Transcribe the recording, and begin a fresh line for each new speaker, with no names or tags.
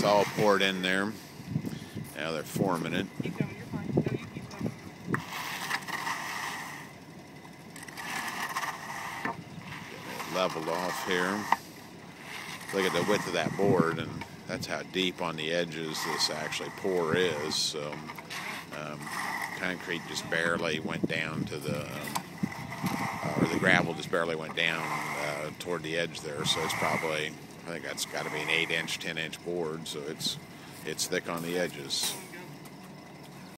all poured in there. Now they're forming it.
Keep going, you're fine. No, you keep going.
Getting it leveled off here. Look at the width of that board, and that's how deep on the edges this actually pour is. So concrete just barely went down to the, or the gravel just barely went down toward the edge there. So it's probably, I think that's got to be an 8-inch, 10-inch board. So it's thick on the edges.